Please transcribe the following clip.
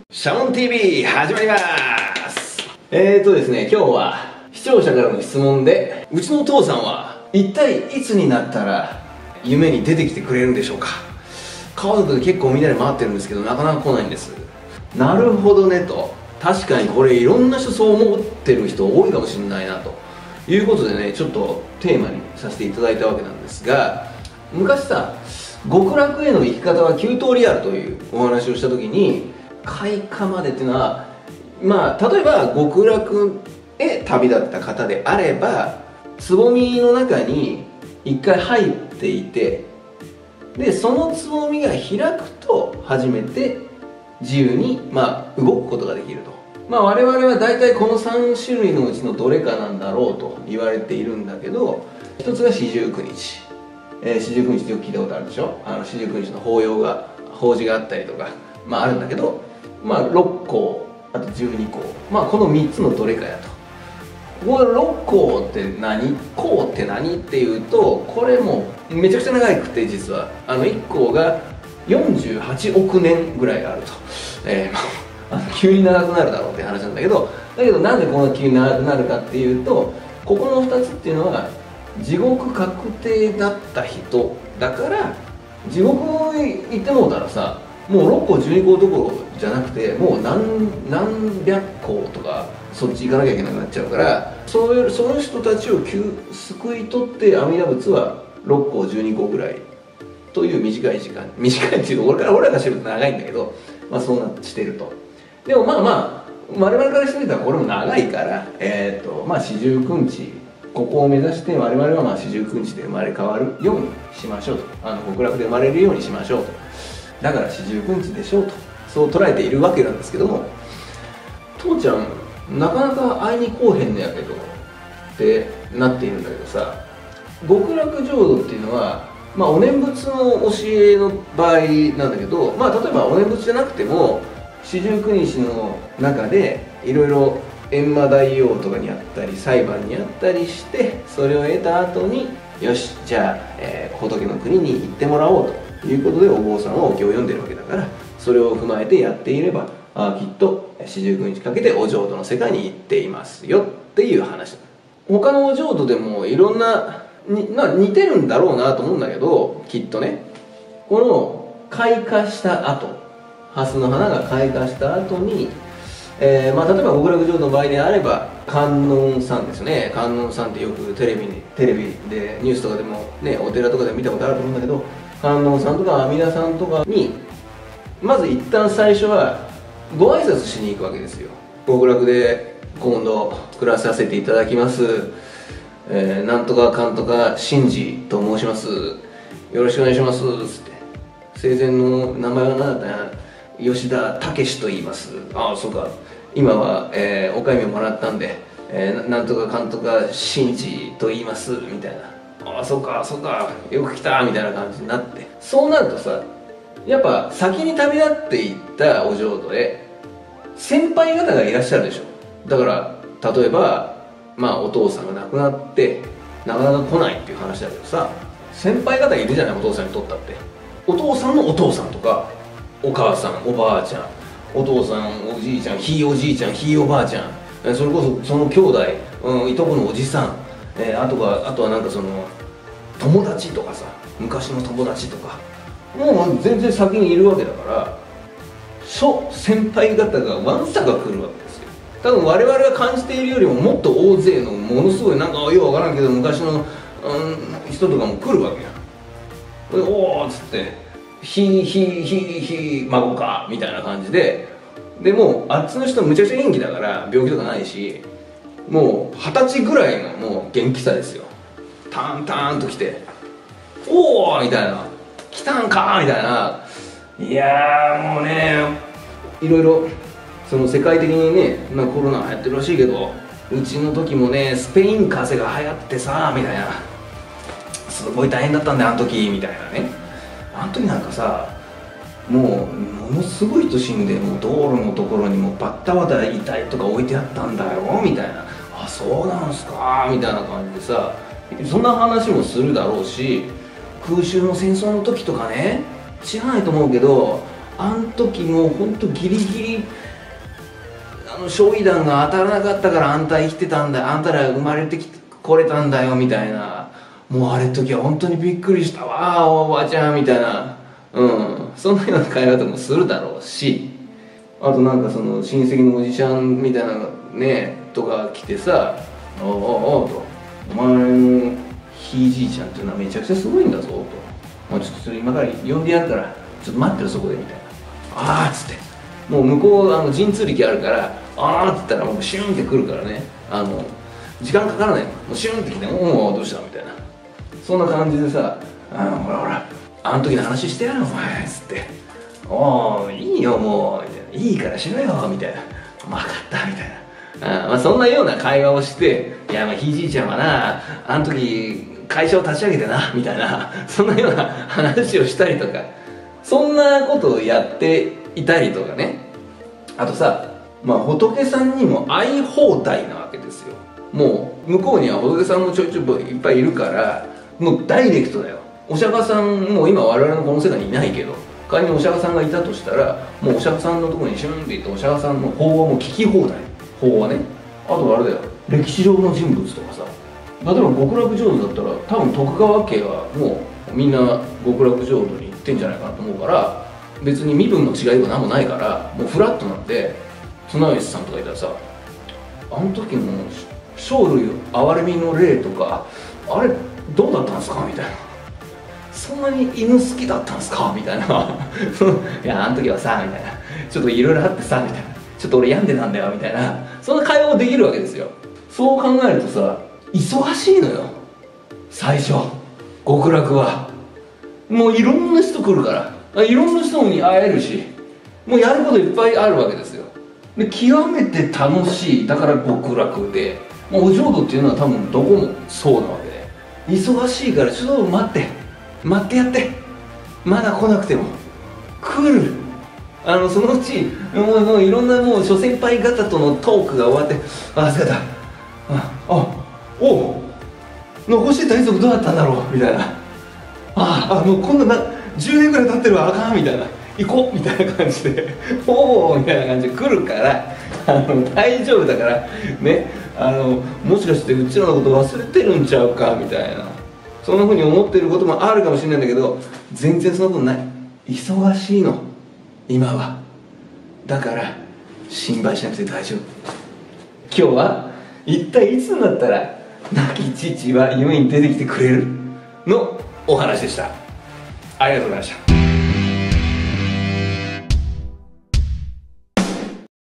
シャモン TV 始まります。ですね、今日は視聴者からの質問で、うちのお父さんは一体いつになったら夢に出てきてくれるんでしょうか。家族で結構みんなで待ってるんですけど、なかなか来ないんです。なるほどねと。確かにこれいろんな人そう思ってる人多いかもしれないなということでね、ちょっとテーマにさせていただいたわけなんですが、昔さ、極楽への生き方は9通りあるというお話をした時に、開花までっていうのは、例えば極楽へ旅立った方であれば、つぼみの中に一回入っていて、でそのつぼみが開くと初めて自由に動くことができると。我々は大体この3種類のうちのどれかなんだろうと言われているんだけど、一つが四十九日、四十九日ってよく聞いたことあるでしょ。四十九日の法事があったりとかあるんだけど、6項あと12項、この3つのどれかやと。これ6項って何、項って何っていうと、これもめちゃくちゃ長くて、実は1項が48億年ぐらいあると。急に長くなるだろうって話なんだけど、なんでこんな急に長くなるかっていうと、ここの2つっていうのは地獄確定だった人だから、地獄行ってもうたらさ、もう6項12項どころじゃなくて、もう何百項とかそっち行かなきゃいけなくなっちゃうから、その人たちを救い取って阿弥陀仏は6項12項ぐらいという短い時間、短いっていうと俺らが知ると長いんだけど、そうなってしてると。でも我々からしてみたらこれも長いから、四十九日、ここを目指して我々は四十九日で生まれ変わるようにしましょうと。極楽で生まれるようにしましょうと。だから四十九日でしょうと、そう捉えているわけなんですけども、父ちゃんなかなか会いに来おへんのやけどってなっているんだけどさ、極楽浄土っていうのはお念仏の教えの場合なんだけど、例えばお念仏じゃなくても四十九日の中でいろいろ閻魔大王とかにあったり裁判にあったりして、それを得た後によしじゃあ、仏の国に行ってもらおうということでお坊さんはお経を読んでるわけだから、それを踏まえてやっていればきっと四十九日かけてお浄土の世界に行っていますよっていう話。他のお浄土でもいろんな似てるんだろうなと思うんだけど、きっとね、この開花した後、蓮の花が開花した後に、例えば極楽浄土の場合であれば観音さんですね。観音さんってよくテレビでニュースとかでもね、お寺とかで見たことあると思うんだけど、観音さんとか阿弥陀さんとかにまず一旦最初はご挨拶しに行くわけですよ。極楽で今度暮らさせていただきます、なんとかかんとか真治と申します、よろしくお願いしますつって、生前の名前は何だったな、吉田武と言います。ああそうか、今は、おかみをもらったんで、なんとかかんとか真治と言いますみたいな、ああそうかそうか、よく来たみたいな感じになって、そうなるとさ、やっぱ先に旅立っていったお浄土へ先輩方がいらっしゃるでしょ。だから例えばお父さんが亡くなってなかなか来ないっていう話だけどさ、先輩方いるじゃない、お父さんにとったって。お父さんのお父さんとかお母さんおばあちゃん、お父さんおじいちゃん、ひいおじいちゃんひいおばあちゃん、それこそその兄弟、いとこのおじさん、あとはなんかその友達とかさ、昔の友達とかもう全然先にいるわけだから、先輩方がわんさか来るわけですよ。多分我々が感じているよりももっと大勢のものすごいなんかようわからんけど昔の、人とかも来るわけやん。おーっつって孫かみたいな感じで、もうあっちの人むちゃくちゃ元気だから病気とかないし、もう20歳ぐらいのもう元気さですよ。ターンターンと来て、おーみたいな、来たんかみたいな。いやーもうね、いろいろその世界的にね、コロナ流行ってるらしいけど、うちの時もねスペイン風邪が流行ってさみたいな、すごい大変だったんだよあの時みたいなね。あの時なんかさ、もうものすごい人死んで、もう道路のところにもうバッタバタ遺体とか置いてあったんだよみたいな、あそうなんすかみたいな感じでさ、そんな話もするだろうし、空襲の戦争の時とかね、知らないと思うけど、 あん時もうほんとギリギリ焼夷弾が当たらなかったからあんた生きてたんだ、あんたら生まれてきてこれたんだよみたいな、もうあれ時は本当にびっくりしたわおばあちゃんみたいな、そんなような会話とかもするだろうし、あとなんかその親戚のおじちゃんみたいなねとか来てさ「おうおうおう」と「お前のひいじいちゃんっていうのはめちゃくちゃすごいんだぞ」と「ちょっとそれ今から呼んでやるからちょっと待ってるそこで」みたいな「ああ」っつって、もう向こう陣痛力あるから「ああ」っつったらもうシュンってくるからね、時間かからないの、もうシュンってきて「おおどうした?」みたいな、そんな感じでさ「ほらほらあの時の話してやるお前」っつって「おおいいよもう」みたいな「いいからしろよ」みたいな「分かった」みたいな、そんなような会話をして「いやひいじいちゃんはなあの時会社を立ち上げてな」みたいな、そんなような話をしたりとか、そんなことをやっていたりとかね。あとさ、仏さんにも会い放題なわけですよ。もう向こうには仏さんもちょいちょいいっぱいいるから、もうダイレクトだよ。お釈迦さんもう今我々のこの世界にいないけど、仮にお釈迦さんがいたとしたら、もうお釈迦さんのところにシュンって行ってお釈迦さんの法話も聞き放題。法話ね。あとあれだよ、歴史上の人物とかさ、例えば極楽浄土だったら多分徳川家はもうみんな極楽浄土に行ってんじゃないかなと思うから、別に身分の違いは何もないからもうフラットなんで、綱吉さんとかいたらさ「あの時の生類憐れみの霊とかあれどうだったんですか?」みたいな「そんなに犬好きだったんですか?」みたいな「いやあの時はさ」みたいな「ちょっといろいろあってさ」みたいな「ちょっと俺病んでたんだよ」みたいな、そんな会話もできるわけですよ。そう考えるとさ忙しいのよ最初極楽は。もういろんな人来るからいろんな人に会えるし、もうやることいっぱいあるわけですよ。で極めて楽しい、だから極楽で、お浄土っていうのは多分どこもそうなわけで、忙しいからちょっと待ってやって、まだ来なくても来る。そのうちもういろんなもう諸先輩方とのトークが終わって、ああ疲れた、おう残してた遺族どうだったんだろうみたいな、もうこんな10年ぐらい経ってるわあかんみたいな、行こうみたいな感じでおおみたいな感じで来るから大丈夫だからね、もしかしてうちらのこと忘れてるんちゃうかみたいな、そんなふうに思ってることもあるかもしれないんだけど、全然そんなことない。忙しいの今は。だから心配しなくて大丈夫。今日は一体いつになったら亡き父は夢に出てきてくれるのお話でした。ありがとうございました。